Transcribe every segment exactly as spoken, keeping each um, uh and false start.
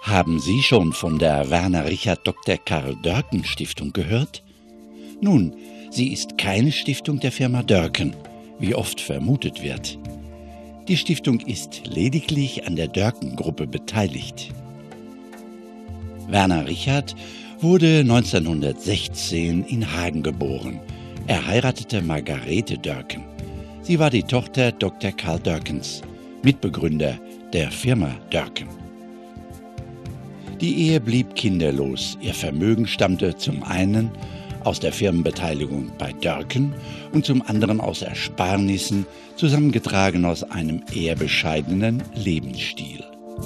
Haben Sie schon von der Werner Richard Doktor Karl Dörken Stiftung gehört? Nun, sie ist keine Stiftung der Firma Dörken, wie oft vermutet wird. Die Stiftung ist lediglich an der Dörken-Gruppe beteiligt. Werner Richard wurde neunzehnhundertsechzehn in Hagen geboren. Er heiratete Margarete Dörken. Sie war die Tochter Doktor Karl Dörkens, Mitbegründer der Firma Dörken. Die Ehe blieb kinderlos. Ihr Vermögen stammte zum einen aus der Firmenbeteiligung bei Dörken und zum anderen aus Ersparnissen, zusammengetragen aus einem eher bescheidenen Lebensstil.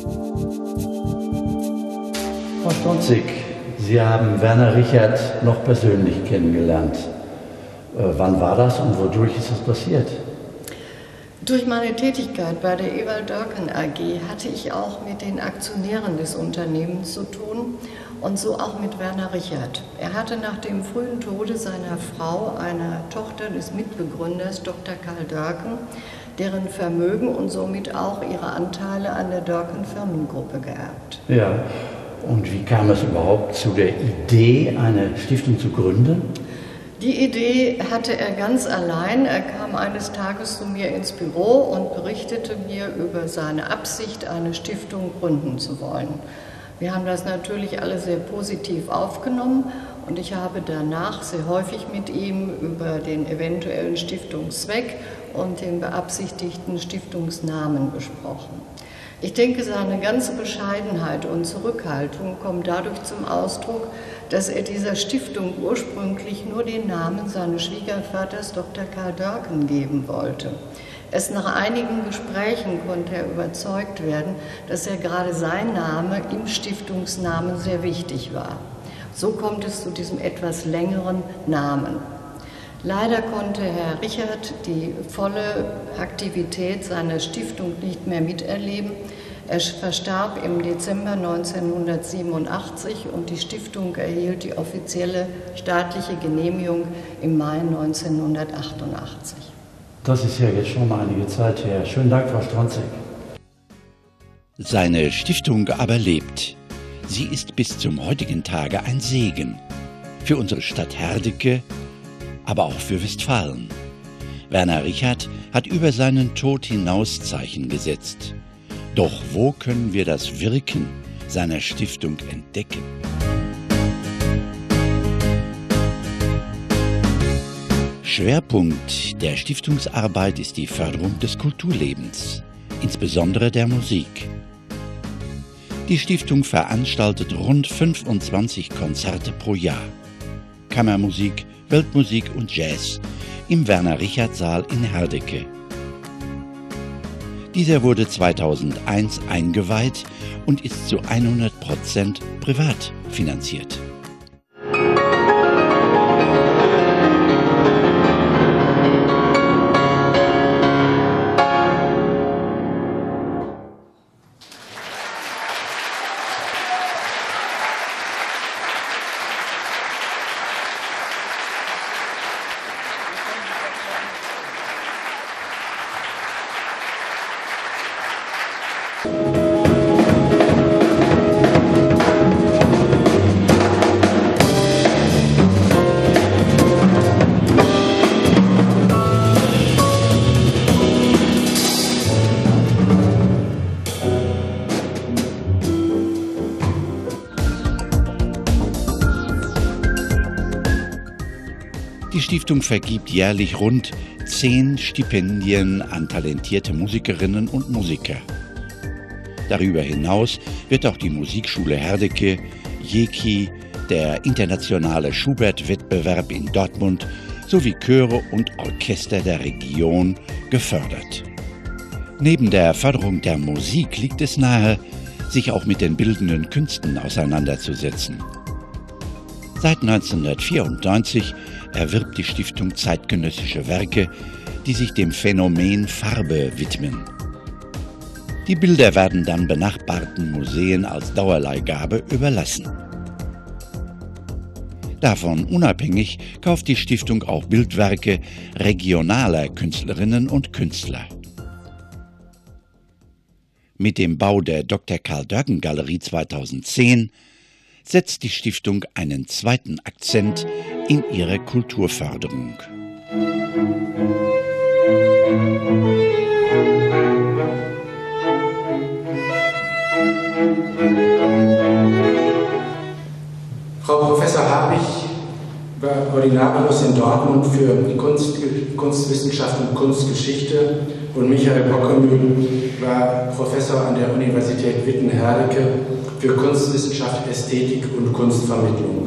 Frau Stonzig, Sie haben Werner Richard noch persönlich kennengelernt. Äh, wann war das und wodurch ist das passiert? Durch meine Tätigkeit bei der Ewald Dörken A G hatte ich auch mit den Aktionären des Unternehmens zu tun und so auch mit Werner Richard. Er hatte nach dem frühen Tode seiner Frau, einer Tochter des Mitbegründers Doktor Karl Dörken, deren Vermögen und somit auch ihre Anteile an der Dörken Firmengruppe geerbt. Ja, und wie kam es überhaupt zu der Idee, eine Stiftung zu gründen? Die Idee hatte er ganz allein. Er kam eines Tages zu mir ins Büro und berichtete mir über seine Absicht, eine Stiftung gründen zu wollen. Wir haben das natürlich alle sehr positiv aufgenommen und ich habe danach sehr häufig mit ihm über den eventuellen Stiftungszweck und den beabsichtigten Stiftungsnamen gesprochen. Ich denke, seine ganze Bescheidenheit und Zurückhaltung kommt dadurch zum Ausdruck, dass er dieser Stiftung ursprünglich nur den Namen seines Schwiegervaters Doktor Karl Dörken geben wollte. Erst nach einigen Gesprächen konnte er überzeugt werden, dass ja gerade sein Name im Stiftungsnamen sehr wichtig war. So kommt es zu diesem etwas längeren Namen. Leider konnte Herr Richard die volle Aktivität seiner Stiftung nicht mehr miterleben. Er verstarb im Dezember neunzehnhundertsiebenundachtzig und die Stiftung erhielt die offizielle staatliche Genehmigung im Mai neunzehnhundertachtundachtzig. Das ist ja jetzt schon mal einige Zeit her. Schönen Dank, Frau Stonzig. Seine Stiftung aber lebt. Sie ist bis zum heutigen Tage ein Segen. Für unsere Stadt Herdecke, aber auch für Westfalen. Werner Richard hat über seinen Tod hinaus Zeichen gesetzt. Doch wo können wir das Wirken seiner Stiftung entdecken? Schwerpunkt der Stiftungsarbeit ist die Förderung des Kulturlebens, insbesondere der Musik. Die Stiftung veranstaltet rund fünfundzwanzig Konzerte pro Jahr. Kammermusik, Weltmusik und Jazz im Werner-Richard-Saal in Herdecke. Dieser wurde zweitausendeins eingeweiht und ist zu hundert Prozent privat finanziert. Die Stiftung vergibt jährlich rund zehn Stipendien an talentierte Musikerinnen und Musiker. Darüber hinaus wird auch die Musikschule Herdecke, Jeki, der internationale Schubert-Wettbewerb in Dortmund sowie Chöre und Orchester der Region gefördert. Neben der Förderung der Musik liegt es nahe, sich auch mit den bildenden Künsten auseinanderzusetzen. Seit neunzehnhundertvierundneunzig erwirbt die Stiftung zeitgenössische Werke, die sich dem Phänomen Farbe widmen. Die Bilder werden dann benachbarten Museen als Dauerleihgabe überlassen. Davon unabhängig kauft die Stiftung auch Bildwerke regionaler Künstlerinnen und Künstler. Mit dem Bau der Doktor Karl Dörken Galerie zweitausendzehn setzt die Stiftung einen zweiten Akzent in ihre Kulturförderung. Frau Professor Habich war Ordinarius in Dortmund für Kunst, Kunstwissenschaft und Kunstgeschichte und Michael Bockemühl war Professor an der Universität Witten-Herdecke für Kunstwissenschaft, Ästhetik und Kunstvermittlung.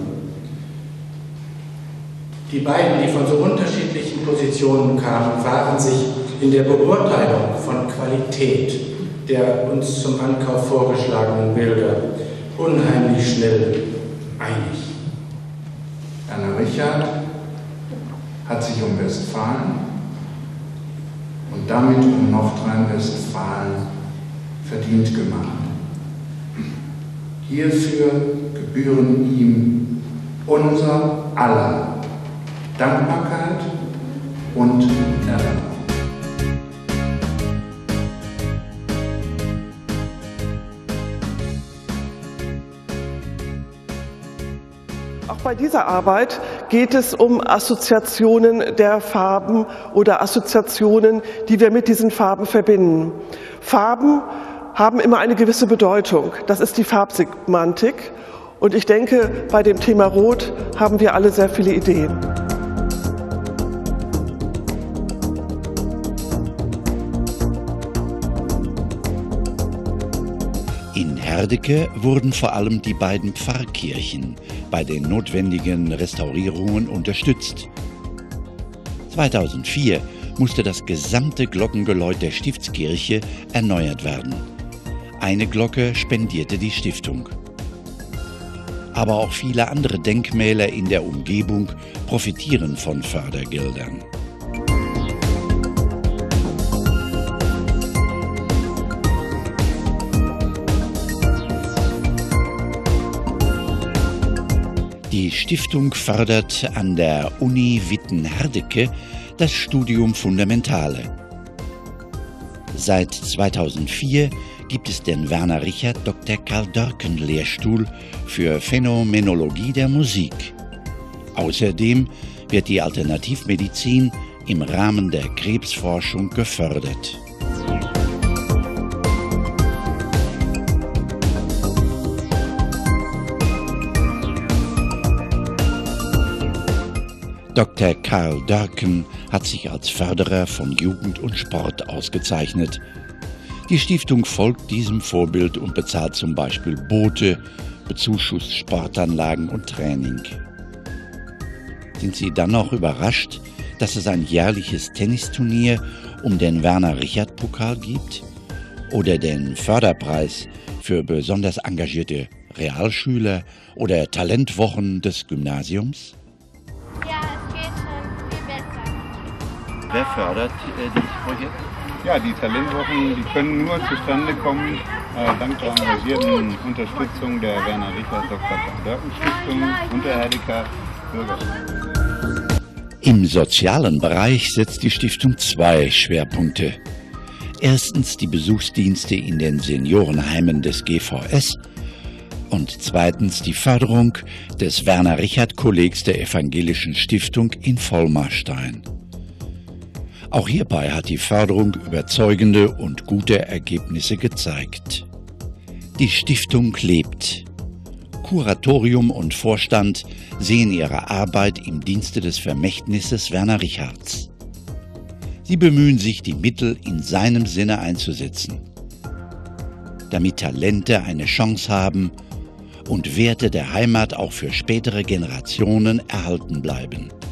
Die beiden, die von so unterschiedlichen Positionen kamen, waren sich in der Beurteilung von Qualität der uns zum Ankauf vorgeschlagenen Bilder unheimlich schnell einig. Werner Richard hat sich um Westfalen und damit um Nordrhein-Westfalen verdient gemacht. Hierfür gebühren ihm unser aller Dankbarkeit und Erinnerung. Auch bei dieser Arbeit geht es um Assoziationen der Farben oder Assoziationen, die wir mit diesen Farben verbinden. Farben haben immer eine gewisse Bedeutung. Das ist die Farbsemantik. Und ich denke, bei dem Thema Rot haben wir alle sehr viele Ideen. In Herdecke wurden vor allem die beiden Pfarrkirchen bei den notwendigen Restaurierungen unterstützt. zweitausendvier musste das gesamte Glockengeläut der Stiftskirche erneuert werden. Eine Glocke spendierte die Stiftung. Aber auch viele andere Denkmäler in der Umgebung profitieren von Fördergeldern. Die Stiftung fördert an der Uni Witten-Herdecke das Studium Fundamentale. Seit zweitausendvier gibt es den Werner Richard Doktor Karl Dörken Lehrstuhl für Phänomenologie der Musik. Außerdem wird die Alternativmedizin im Rahmen der Krebsforschung gefördert. Doktor Karl Dörken hat sich als Förderer von Jugend und Sport ausgezeichnet. Die Stiftung folgt diesem Vorbild und bezahlt zum Beispiel Boote, bezuschusst Sportanlagen und Training. Sind Sie dann noch überrascht, dass es ein jährliches Tennisturnier um den Werner-Richard-Pokal gibt? Oder den Förderpreis für besonders engagierte Realschüler oder Talentwochen des Gymnasiums? Ja, es geht schon viel besser. Wer fördert äh, dieses Projekt? Ja, die Talentwochen, die können nur zustande kommen äh, dank der engagierten Unterstützung der Werner Richard Doktor Karl Dörken Stiftung und der Herdecker Bürger. Im sozialen Bereich setzt die Stiftung zwei Schwerpunkte. Erstens die Besuchsdienste in den Seniorenheimen des G V S und zweitens die Förderung des Werner-Richard-Kollegs der Evangelischen Stiftung in Vollmarstein. Auch hierbei hat die Förderung überzeugende und gute Ergebnisse gezeigt. Die Stiftung lebt. Kuratorium und Vorstand sehen ihre Arbeit im Dienste des Vermächtnisses Werner Richards. Sie bemühen sich, die Mittel in seinem Sinne einzusetzen, damit Talente eine Chance haben und Werte der Heimat auch für spätere Generationen erhalten bleiben.